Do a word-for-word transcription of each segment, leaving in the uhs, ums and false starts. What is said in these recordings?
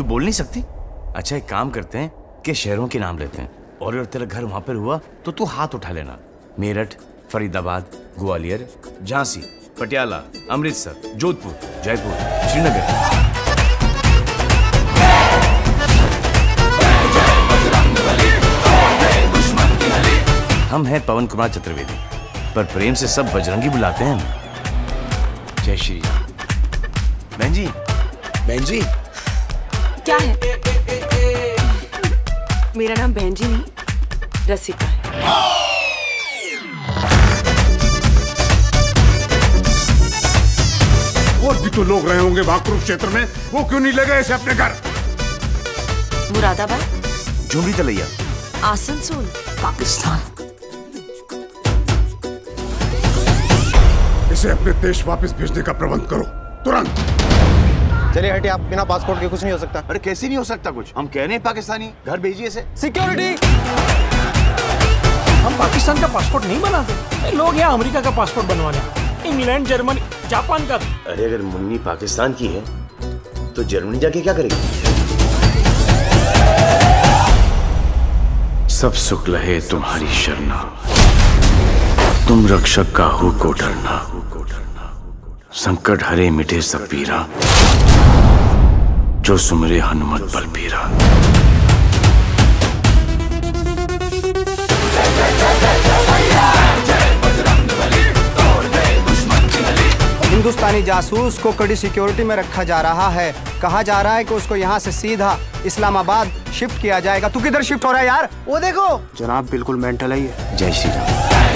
तू बोल नहीं सकती? अच्छा एक काम करते हैं कि शहरों के नाम लेते हैं, और अगर तेरा घर वहां पर हुआ तो तू हाथ उठा लेना। मेरठ, फरीदाबाद, ग्वालियर, झांसी, पटियाला, अमृतसर, जोधपुर, जयपुर, श्रीनगर। हम हैं पवन कुमार चतुर्वेदी, पर प्रेम से सब बजरंगी बुलाते हैं हम। जय श्री राम। बहन जी, बहन जी। क्या है? मेरा नाम बहन जी नहीं, रसिका है। और भी तो लोग रहे होंगे वहां कुरुक्षेत्र में, वो क्यों नहीं ले गए इसे अपने घर? मुरादाबाद, झुमरी तलैया, आसनसोल, पाकिस्तान। इसे अपने देश वापस भेजने का प्रबंध करो तुरंत। चलिए हटिए, आप बिना पासपोर्ट के कुछ नहीं हो सकता। अरे कैसे नहीं हो सकता कुछ? हम कह रहे हैं पाकिस्तानी, घर भेजिए इसे। सिक्योरिटी! हम पाकिस्तान का पासपोर्ट नहीं बनाते, लोग यहाँ अमेरिका का पासपोर्ट बनवाना, इंग्लैंड, जर्मनी, जापान का। अरे अगर मुन्नी पाकिस्तान की है तो जर्मनी जाके क्या करेगी? सब सुख लहे तुम्हारी शरणा, तुम रक्षक काहू को डरना, संकट हरे मिटे सब पीरा, जो सुमरे हनुमत बलबीरा। हिंदुस्तानी जासूस को कड़ी सिक्योरिटी में रखा जा रहा है। कहा जा रहा है कि उसको यहाँ से सीधा इस्लामाबाद शिफ्ट किया जाएगा। तू किधर शिफ्ट हो रहा है यार? वो देखो जनाब, बिल्कुल मेंटल है ये। जय श्री राम।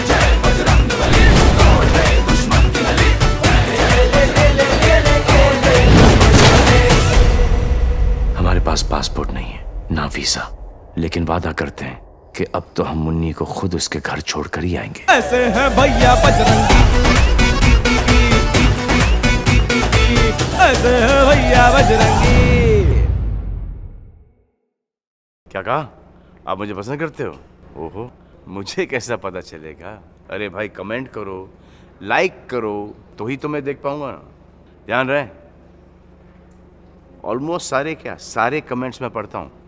हमारे पास पासपोर्ट नहीं है, ना वीजा, लेकिन वादा करते हैं कि अब तो हम मुन्नी को खुद उसके घर छोड़कर ही आएंगे। ऐसे हैं भैया बजरंगी, ऐसे हैं भैया बजरंगी। क्या कहा? आप मुझे पसंद करते हो? ओहो, मुझे कैसा पता चलेगा? अरे भाई कमेंट करो, लाइक करो, तो ही तो मैं देख पाऊंगा। ध्यान रहे, ऑलमोस्ट सारे क्या सारे कमेंट्स मैं पढ़ता हूँ।